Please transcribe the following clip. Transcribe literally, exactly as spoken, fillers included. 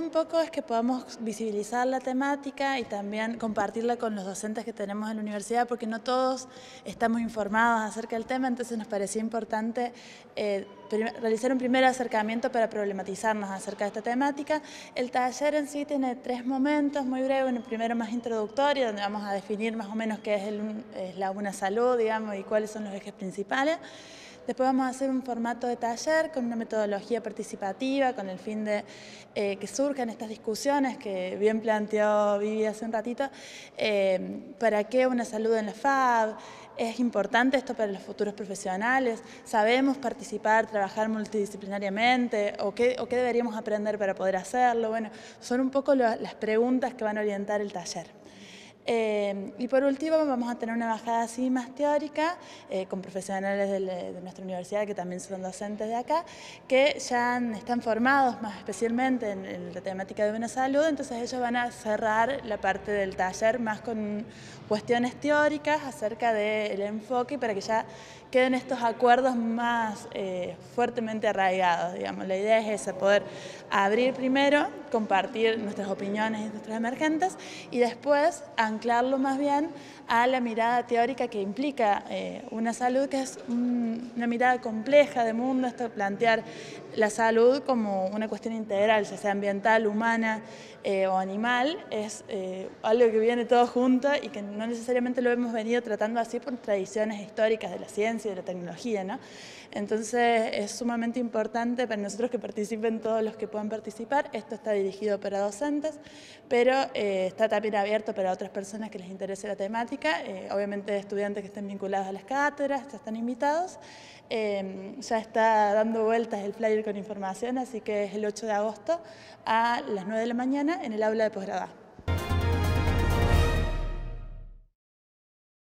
un poco es que podamos visibilizar la temática y también compartirla con los docentes que tenemos en la universidad, porque no todos estamos informados acerca del tema, entonces nos parecía importante eh, realizar un primer acercamiento para problematizarnos acerca de esta temática. El taller en sí tiene tres momentos muy breves. El primero más introductorio, donde vamos a definir más o menos qué es, el, es la Una Salud, digamos, y cuáles son los ejes principales. Después vamos a hacer un formato de taller con una metodología participativa, con el fin de eh, que surjan estas discusiones que bien planteó Vivi hace un ratito. Eh, ¿Para qué una salud en la F A B? ¿Es importante esto para los futuros profesionales? ¿Sabemos participar, trabajar multidisciplinariamente? ¿O qué, o qué deberíamos aprender para poder hacerlo? Bueno, son un poco lo, las preguntas que van a orientar el taller. Eh, y por último vamos a tener una bajada así más teórica eh, con profesionales de, de nuestra universidad que también son docentes de acá, que ya han, están formados más especialmente en, en la temática de una salud, entonces ellos van a cerrar la parte del taller más con cuestiones teóricas acerca del enfoque para que ya queden estos acuerdos más eh, fuertemente arraigados, digamos. La idea es esa, poder abrir primero, compartir nuestras opiniones y nuestras emergentes y después anclarlo más bien a la mirada teórica que implica eh, una salud, que es un, una mirada compleja de mundo, esto de plantear la salud como una cuestión integral, ya sea ambiental, humana eh, o animal, es eh, algo que viene todo junto y que no necesariamente lo hemos venido tratando así por tradiciones históricas de la ciencia y de la tecnología, ¿no? Entonces es sumamente importante para nosotros que participen todos los que puedan participar. Esto está dirigido para docentes, pero eh, está también abierto para otras personas que les interese la temática, eh, obviamente estudiantes que estén vinculados a las cátedras, ya están invitados. Eh, ya está dando vueltas el flyer con información, así que es el ocho de agosto a las nueve de la mañana en el aula de posgrado.